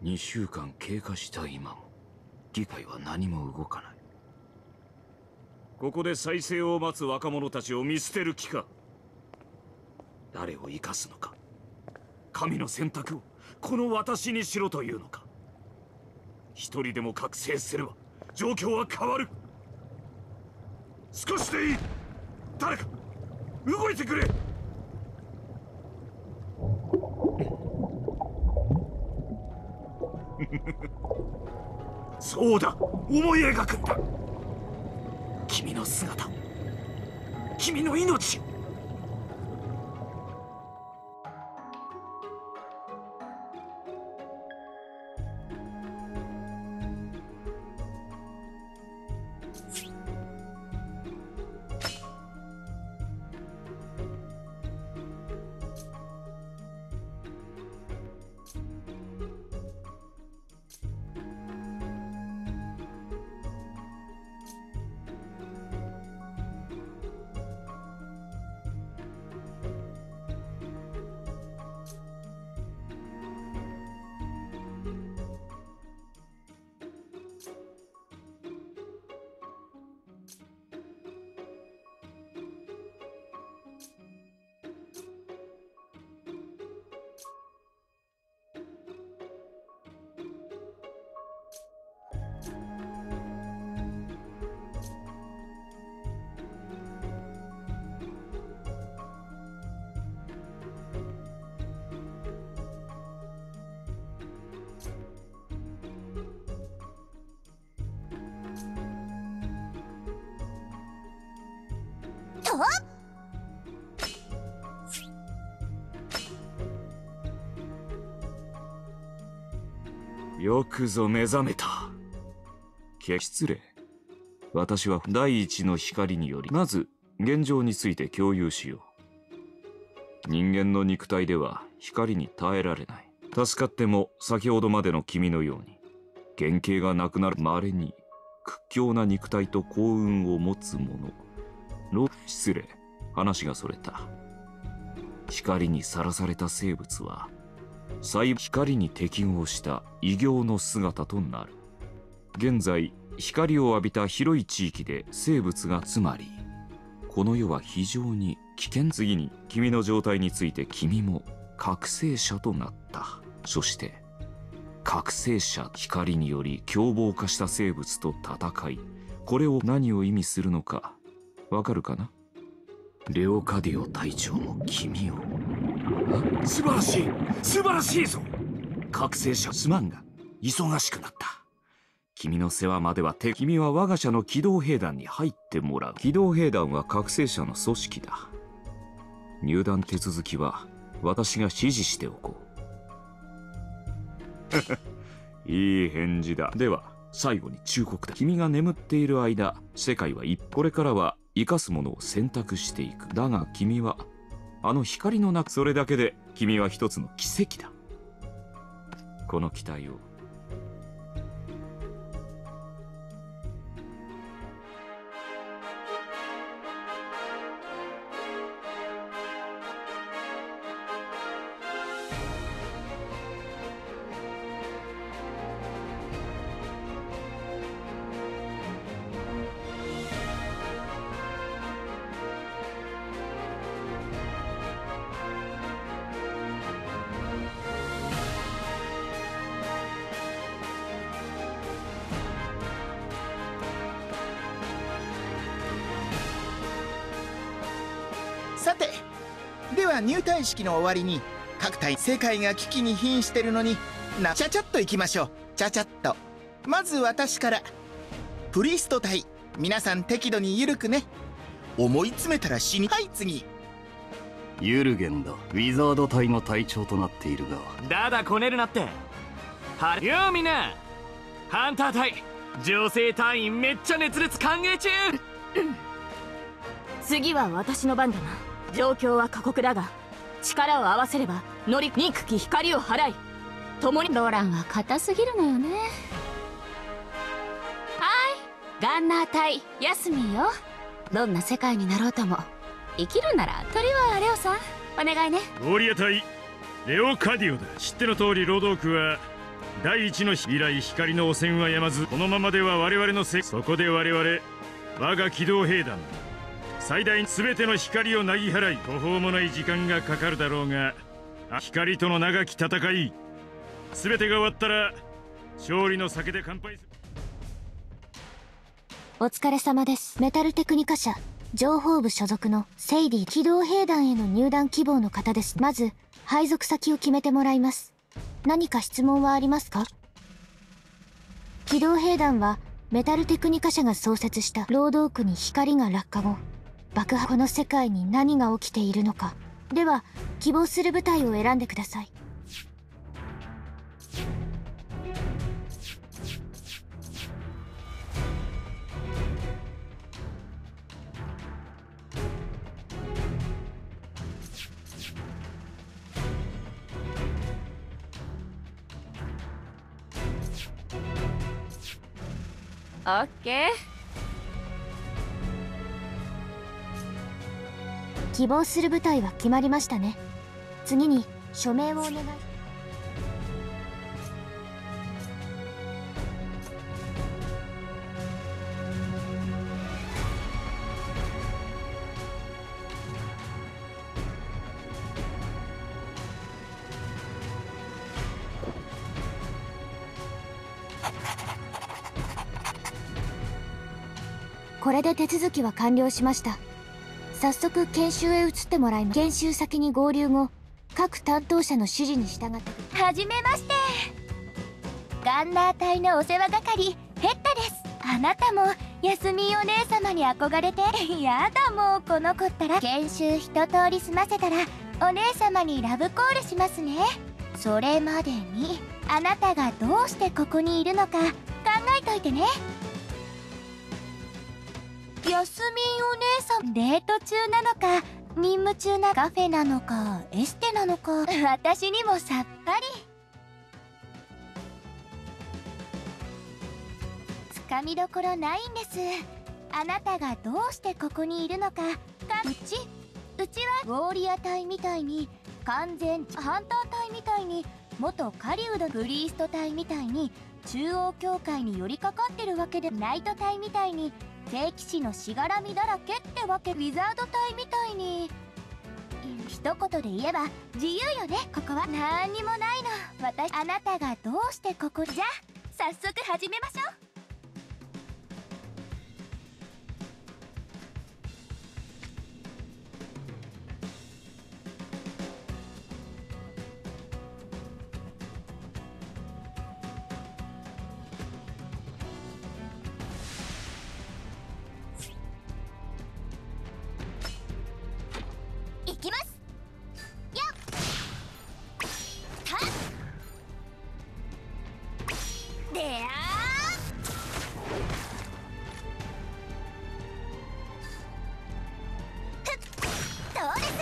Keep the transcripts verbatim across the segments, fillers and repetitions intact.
にしゅうかん経過した今も議会は何も動かない。 ここで再生を待つ若者たちを見捨てる気か。誰を生かすのか。神の選択をこの私にしろというのか。一人でも覚醒すれば状況は変わる。少しでいい。誰か動いてくれ。そうだ、思い描くんだ。君の姿を、君の命を。よくぞ目覚めた。失礼。私は第一の光により、まず現状について共有しよう。人間の肉体では光に耐えられない。助かっても先ほどまでの君のように原型がなくなる稀に屈強な肉体と幸運を持つ者の、失礼、話がそれた。光にさらされた生物は細光に適合した異形の姿となる。現在光を浴びた広い地域で生物が、つまりこの世は非常に危険。次に君の状態について、君も覚醒者となった。そして覚醒者、光により凶暴化した生物と戦い、これを何を意味するのかわかるかな。レオカディオ隊長も君を。素晴らしい、素晴らしいぞ。覚醒者、すまんが忙しくなった。君の世話までは手。君は我が社の機動兵団に入ってもらう。機動兵団は覚醒者の組織だ。入団手続きは私が指示しておこう。いい返事だ。では最後に忠告だ。君が眠っている間、世界は一歩。これからは生かすものを選択していく。だが君はあの光の中、それだけで君は一つの奇跡だ。この期待を。 さて、では入隊式の終わりに各隊、世界が危機に瀕してるのにな、ちゃちゃっと行きましょう。ちゃちゃっと。まず私から。プリスト隊、皆さん適度に緩くね。思い詰めたら死に。はい、次。 ユルゲンだ。ウィザード隊の隊長となっているが。 だだこねるなって。はよみんな、ハンター隊女性隊員めっちゃ熱烈歓迎中。 次は私の番だな。状況は過酷だが力を合わせれば乗り憎き光を払い共に。 ロランは硬すぎるのよね。はい、ガンナー隊休みよ。どんな世界になろうとも生きるなら鳥はレオさんお願いね。 ウォリア隊レオカディオだ。知っての通り労働区は第一の以来光の汚染はやまず、このままでは我々のせい。そこで我々我が機動兵団最大全ての光をなぎ払い、途方もない時間がかかるだろうが、光との長き戦い全てが終わったら勝利の酒で乾杯する。 お疲れ様です。メタルテクニカ社情報部所属のセイディ機動兵団への入団希望の方です。まず配属先を決めてもらいます。何か質問はありますか？機動兵団はメタルテクニカ社が創設した労働区に光が落下後、爆破後の世界に何が起きているのか。では希望する部隊を選んでください。 オッケー。 希望する部隊は決まりましたね。次に署名をお願い。これで手続きは完了しました。早速研修へ移ってもらいます。研修先に合流後、各担当者の指示に従って。 はじめまして。ガンナー隊のお世話係ヘッタです。あなたもヤスミンお姉様に憧れて。やだ、もうこの子ったら。研修一通り済ませたらお姉様にラブコールしますね。それまでにあなたがどうしてここにいるのか考えといてね。ヤスミンお姉さん、デート中なのか任務中なカフェなのかエステなのか、私にもさっぱり。つかみどころないんです。あなたがどうしてここにいるのかか。うちうちはウォーリア隊みたいに完全ハンター隊みたいに元狩人プリースト隊みたいに中央教会に寄りかかってるわけで、ナイト隊みたいに聖騎士のしがらみだらけってわけ。ウィザード隊みたいに一言で言えば自由よね。ここは何にもないの。私あなたがどうしてここ。じゃあ早速始めましょう。いきます。よっはっでやーふっどうです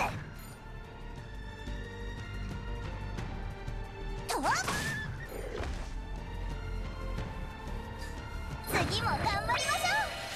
と次も頑張りましょう。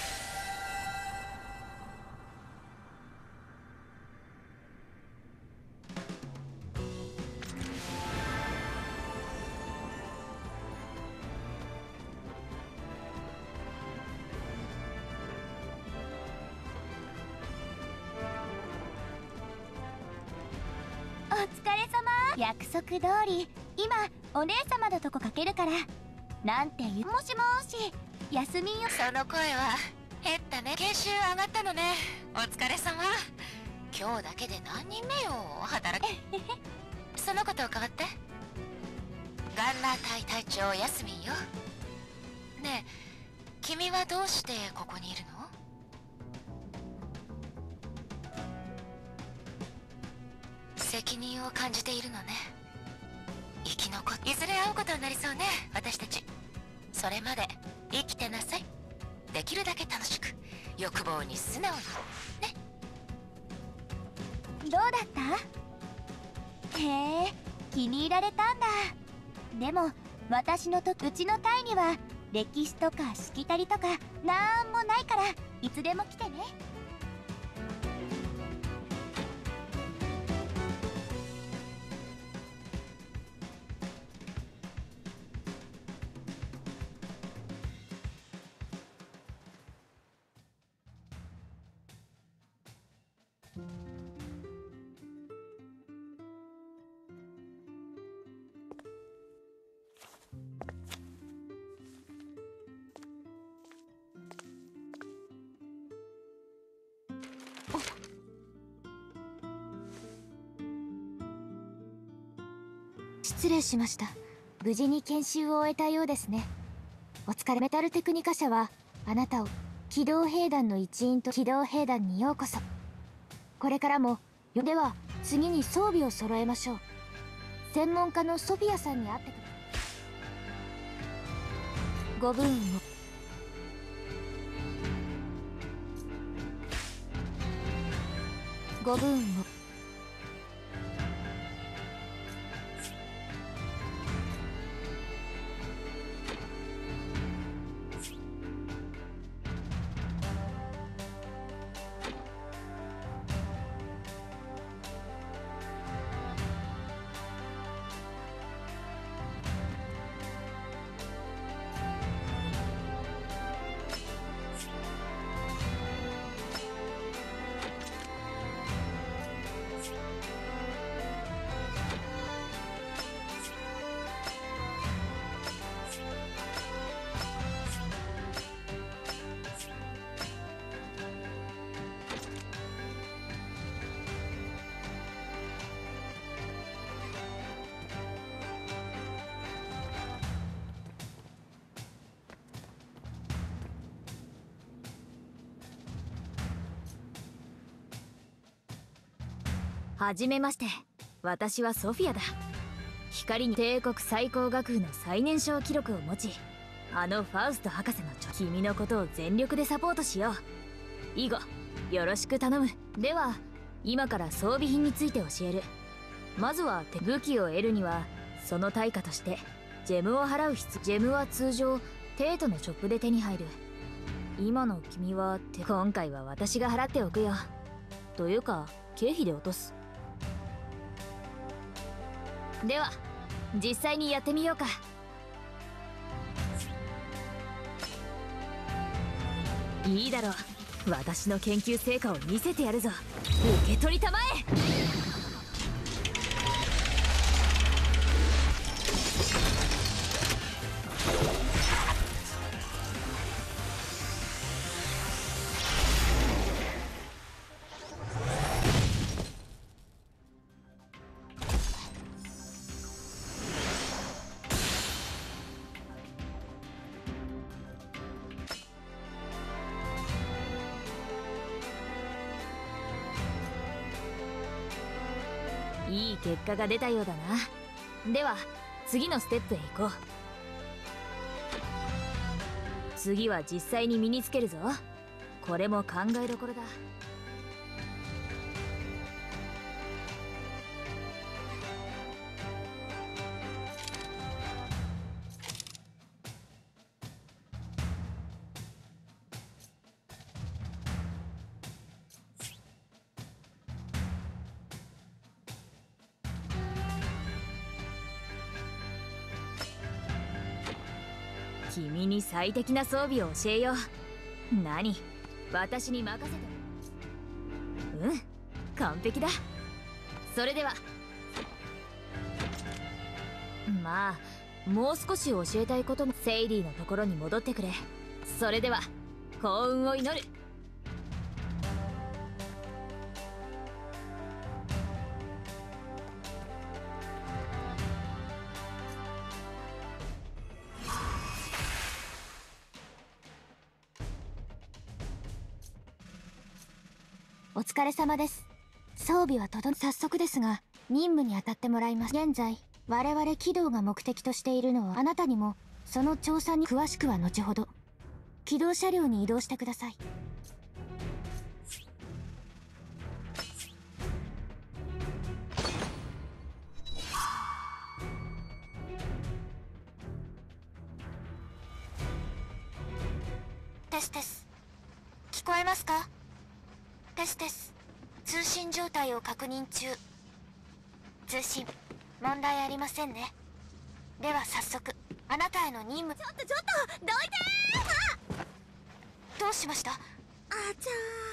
お疲れ様。約束通り今お姉様のとこかけるから。なんて言う。もしもーし、ヤスミンよ。 その声は減ったね。研修上がったのね。お疲れ様。今日だけで何人目よ働きそのことを代わって。ガンナー隊隊長ヤスミンよ。ねえ、君はどうしてここにいるの？責任を感じているのね。生き残って、いずれ会うことになりそうね、私たち。それまで生きてなさい。できるだけ楽しく、欲望に素直にね。 どうだった？へえ、気に入られたんだ。でも私のとうちの隊には歴史とかしきたりとかなんもないから、いつでも来てね。 失礼しました。無事に研修を終えたようですね。お疲れ。メタルテクニカ社はあなたを機動兵団の一員と機動兵団にようこそ。これからもよ。では次に装備を揃えましょう。専門家のソフィアさんに会ってください。ご分を。ご分を。 はじめまして、私はソフィアだ。光に帝国最高学府の最年少記録を持ち、あのファウスト博士のちょ君のことを全力でサポートしよう。以後よろしく頼む。では今から装備品について教える。まずは武器を得るにはその対価としてジェムを払う必要。ジェムは通常テートのショップで手に入る。今の君は今回は私が払っておくよ。というか経費で落とす。では実際にやってみようか。いいだろう。私の研究成果を見せてやるぞ。受け取りたまえ。いい結果が出たようだな。では次のステップへ行こう。次は実際に身につけるぞ。これも考えどころだ。君に最適な装備を教えよう。何、私に任せて。うん、完璧だ。それではまあもう少し教えたいことも。セイリーのところに戻ってくれ。それでは幸運を祈る。 お疲れ様です。装備は整。早速ですが任務に当たってもらいます。現在我々機動が目的としているのは、あなたにもその調査に詳しくは後ほど。機動車両に移動してください。 テステス、聞こえますか？テステス、通信状態を確認中。通信問題ありませんね。では早速あなたへの任務。ちょっとちょっとどいてー。あ、どうしました？あちゃ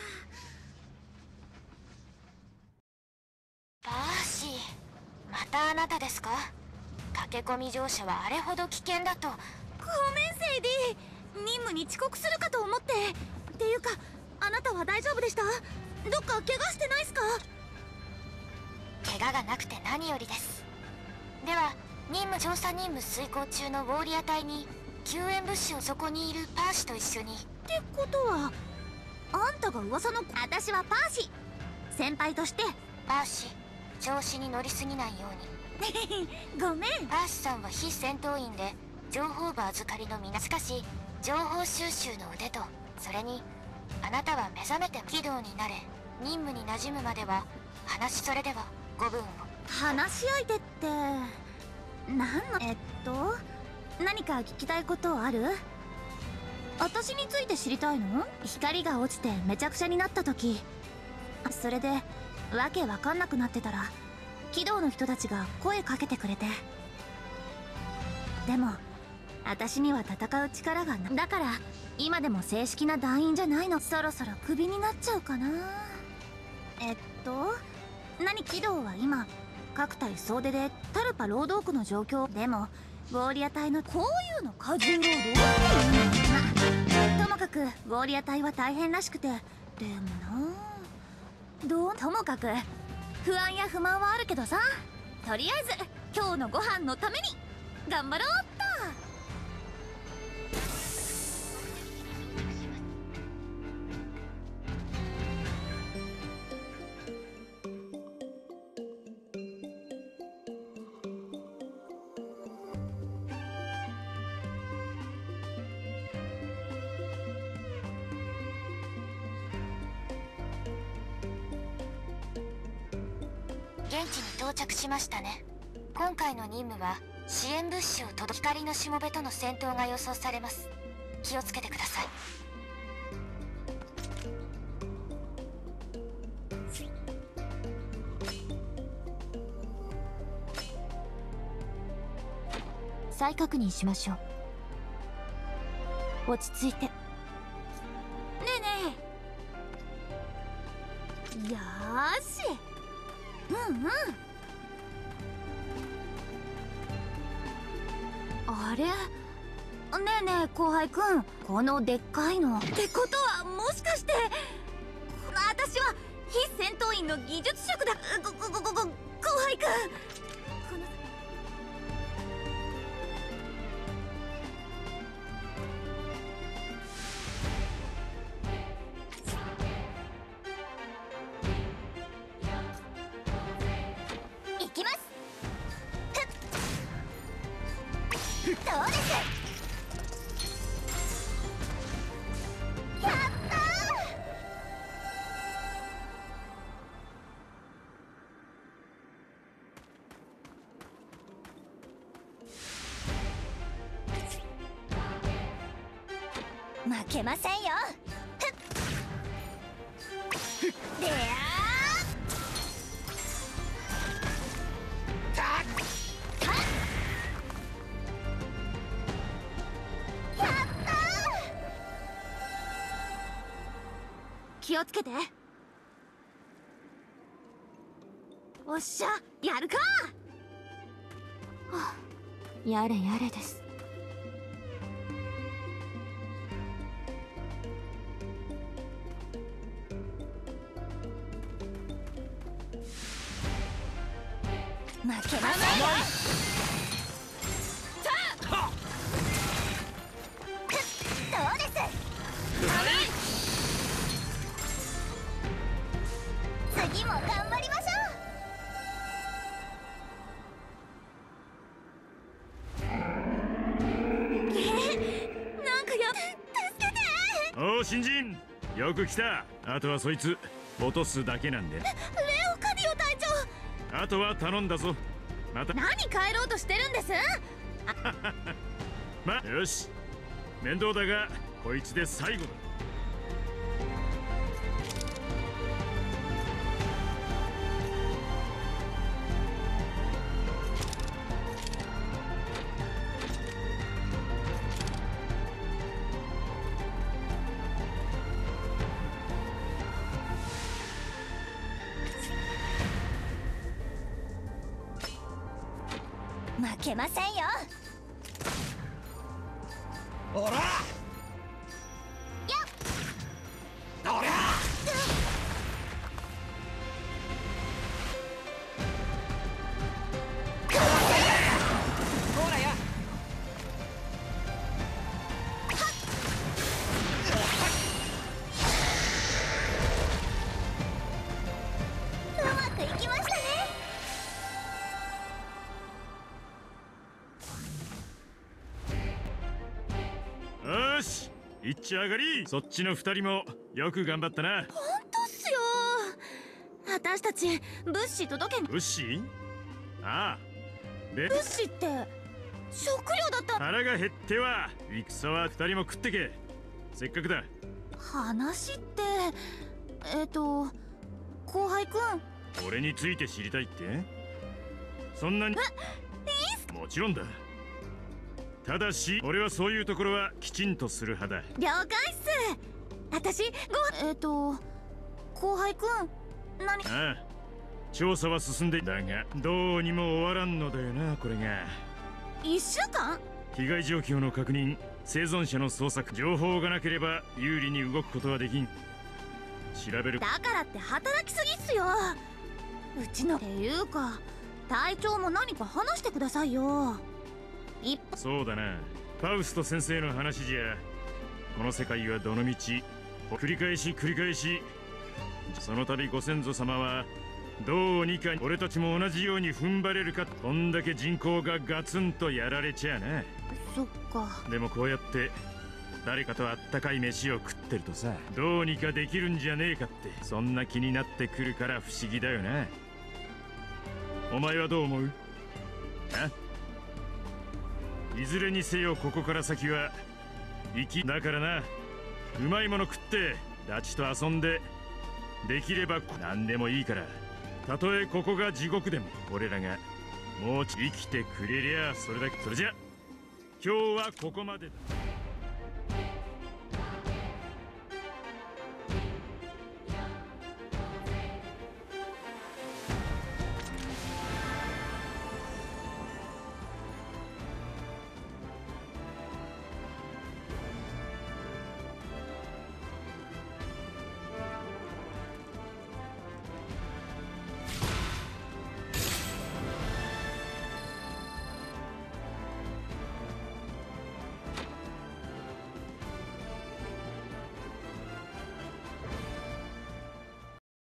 ー。バーシー、またあなたですか？駆け込み乗車はあれほど危険だと。ごめんセイディ、任務に遅刻するかと思って。っていうかあなたは大丈夫でした？どっか怪我してないっすか？怪我がなくて何よりです。では任務調査任務遂行中のウォーリア隊に救援物資をそこにいるパーシと一緒に。 ってことはあんたが噂の。私はパーシ先輩として。 パーシ、調子に乗りすぎないようにごめん。 パーシさんは非戦闘員で情報部預かりの皆。しかし情報収集の腕と、それにあなたは目覚めて軌道になれ、任務に馴染むまでは話。それではごぶんを。 話し相手って何の。えっと何か聞きたいことある？私について知りたいの？光が落ちてめちゃくちゃになった時、それでわけわかんなくなってたら軌道の人たちが声かけてくれて。でも私には戦う力がない。だから今でも正式な団員じゃないの。そろそろクビになっちゃうかな。えっと何？軌道は今各隊総出でタルパ労働区の状況。でもウォーリア隊のこういうの過重労働っていうの。まともかくウォーリア隊は大変らしくて。でもなどうともかく不安や不満はあるけどさ、とりあえず今日のご飯のために頑張ろうっと。 現地に到着しましたね。今回の任務は支援物資を届け。光のしもべとの戦闘が予想されます。気をつけてください。 再確認しましょう。落ち着いて。ねえねえ。よーし。うんうん。あれ？ねえねえ後輩くん、このでっかいのってことはもしかしてこの私は非戦闘員の技術職だ。ごごごごご後輩くん、この行きます。どうです。やったー。負けませんよ。でやーたっ気をつけて。おっしゃ、やるか。 はあ、やれやれです。 負けませんよ。 どうです。次も頑張りましょう。え、なんかや助けて。 おお、新人よく来た。あとはそいつ落とすだけなんで。レオカディオ隊長、 あとは頼んだぞ。また何帰ろうとしてるんです。 ま、よし、面倒だがこいつで最後だ。 負けませんよ。 おら。 やっ。 おら。 よし一丁上がり。そっちの二人もよく頑張ったな。 本当っすよ。私たち物資届け。 物資？ああで物資って食料だった。 腹が減っては戦は二人も食ってけ。せっかくだ。 話ってえっと後輩くん、 俺について知りたいって？そんなに？ え、いいっす。 もちろんだ。ただし俺はそういうところはきちんとする派だ。 了解っす。私ごえっと後輩くん何？ ああ調査は進んでだがどうにも終わらんのだよな。これがいっしゅうかん。 被害状況の確認、生存者の捜索、情報がなければ有利に動くことはできん。調べる。 だからって働きすぎっすよ。うちのっていうか隊長も何か話してくださいよ。一そうだな、ファウスト先生の話じゃこの世界はどのみち繰り返し繰り返し、その度ご先祖様はどうにか俺たちも同じように踏ん張れるか。こんだけ人口がガツンとやられちゃあな。 そっか。 でもこうやって誰かとあったかい飯を食ってるとさ、どうにかできるんじゃねえかって、そんな気になってくるから不思議だよな。お前はどう思う？あ？いずれにせよここから先は生きだからな。うまいもの食ってダチと遊んで、できれば何でもいいから、たとえここが地獄でも俺らがもう生きてくれりゃそれだけ。それじゃ今日はここまでだ。